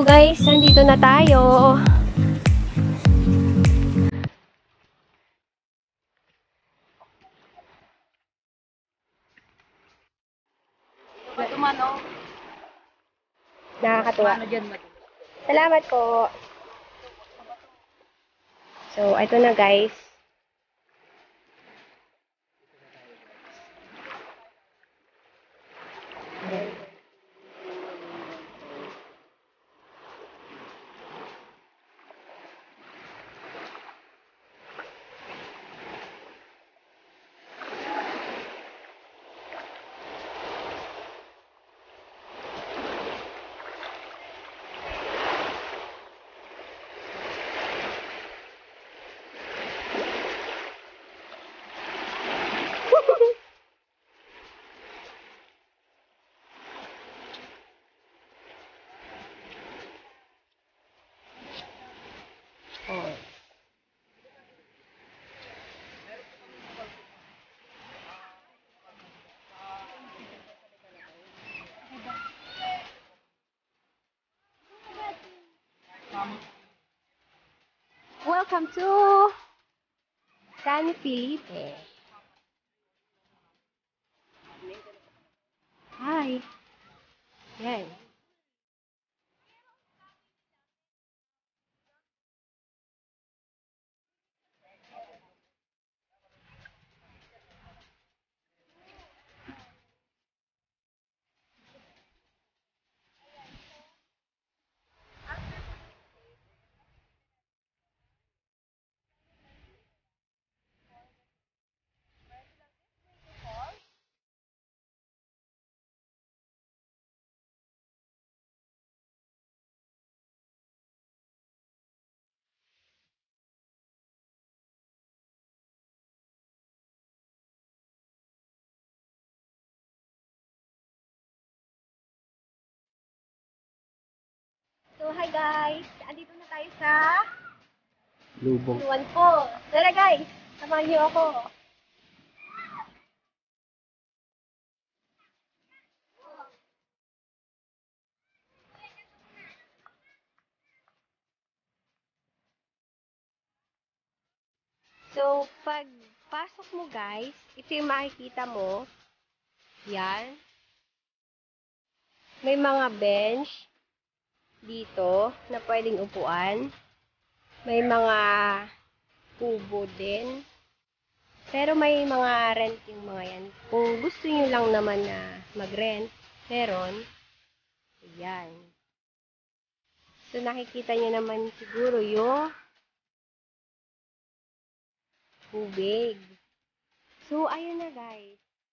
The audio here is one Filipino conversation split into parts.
guys, nandito na tayo. Nakakatuwa. Salamat po. So, ito na guys. Welcome to San Felipe. Hi. Yan. So, hi guys! Andito na tayo sa Lubong. Luwan po. Tara guys! Samahan niyo ako. So, pag pasok mo guys, ito yung makikita mo. Yan. May mga bench dito na pwedeng upuan. May mga kubo din. Pero may mga rent yung mga yan. Kung gusto nyo lang naman na mag-rent, meron. Ayan. So, nakikita nyo naman siguro yung tubig. So, ayun na guys.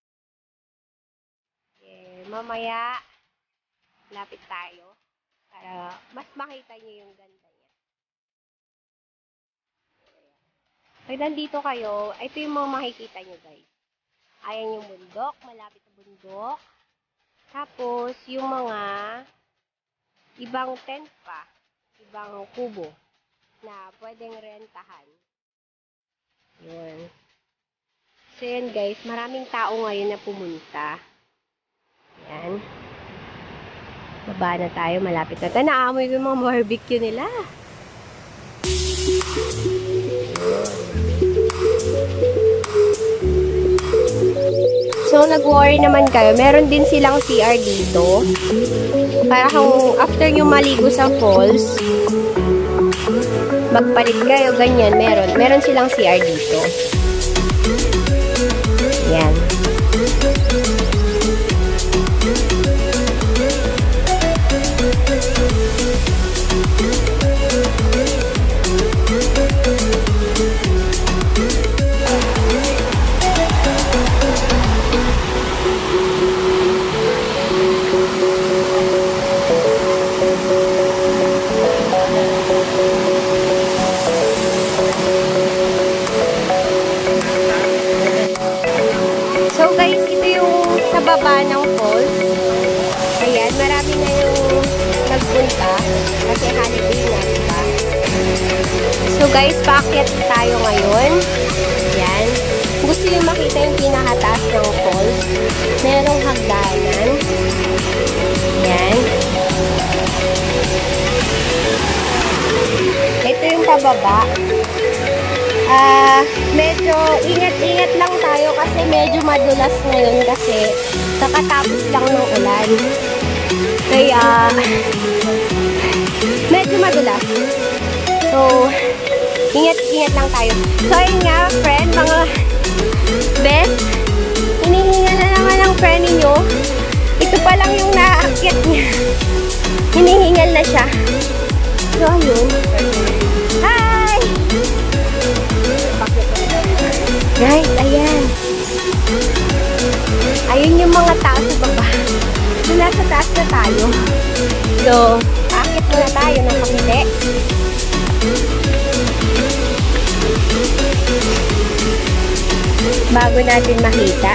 Okay, mamaya, lapit tayo para mas makita nyo yung ganda niya. Pag nandito kayo, ito yung mga makikita nyo guys. Ayan yung bundok, malapit na bundok. Tapos, yung mga ibang tent pa, ibang kubo na pwedeng rentahan. Yun. So, yan guys, maraming tao ngayon na pumunta. Yan. Baba na tayo, malapit na tayo. Naamoy ko yung mga barbecue nila. So, nag-worry naman kayo. Meron din silang CR dito. Para kung after nyo maligo sa falls, magpalit kayo, ganyan. Meron silang CR dito. Yan. So guys, ito yung sa baba ng falls. Ayan, marami na yung nagpunta kasi holiday na, diba? So guys, paakyat tayo ngayon. Ayan. Gusto yung makita yung pinakataas ng falls. Merong hagdanan. Ayan. pababa. Medyo ingat-ingat lang tayo kasi medyo madulas ngayon kasi kakatapos lang ng ulan. Kaya medyo madulas. So, ingat-ingat lang tayo. So, ayun nga, friend, mga best, hinihinga na naman ang friend ninyo. Ito pa lang yung naaakyat niya. Hinihingal na siya. So, ayun. Hi! Guys, ayan. Ayun yung mga tao sa baba. So, nasa taas na tayo. So, aakit muna tayo ng kapite. Bago natin makita.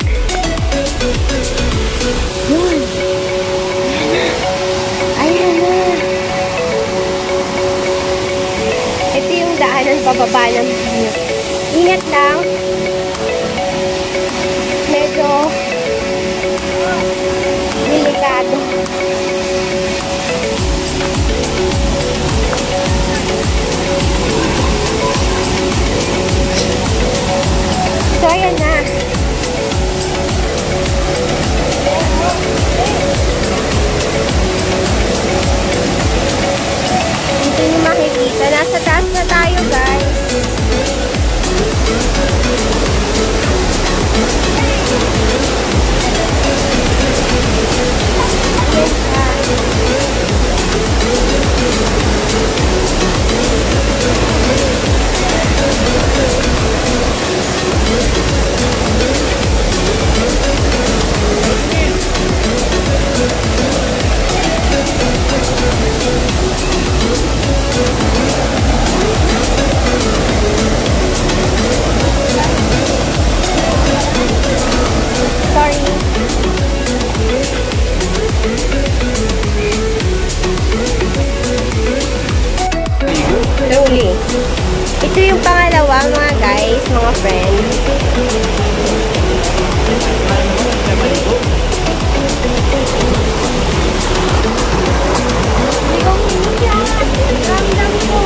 Yun. Ayan na. Ito yung daanan pababa ng view. Ingat lang. Medyo delikado. So, ayan na. Dito nyo makikita. Nasa taas na tayo, guys. Ayan siya. Slowly. Ito yung pangalawa, mga guys, mga friends. Ramdam ko.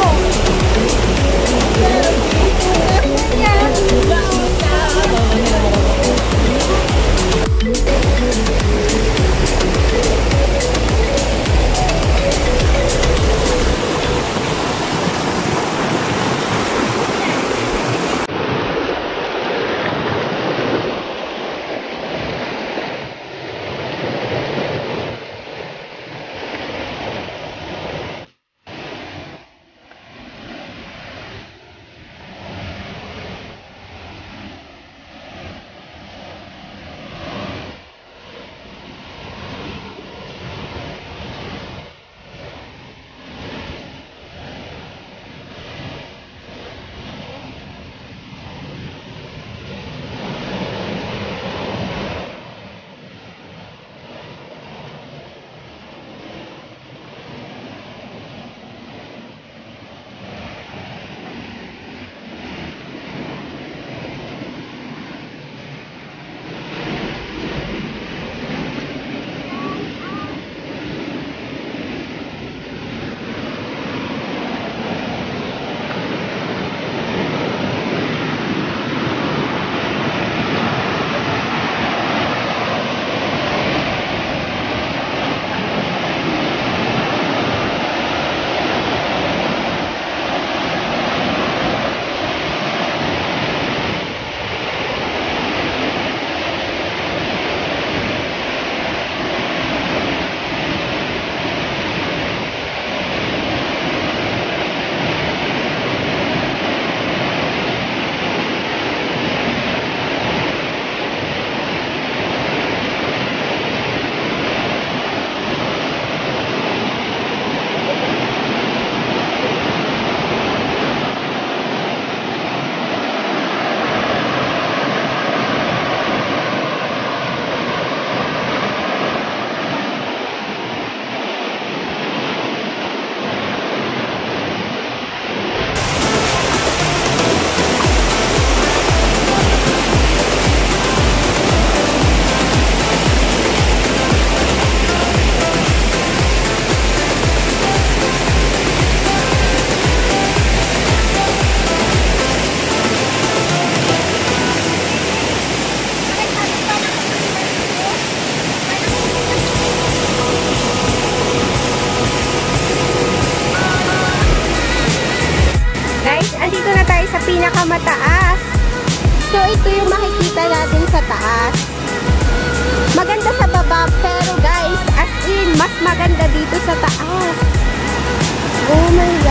pinakamataas. So, ito yung makikita natin sa taas. Maganda sa baba, pero guys, as in, mas maganda dito sa taas. Oh my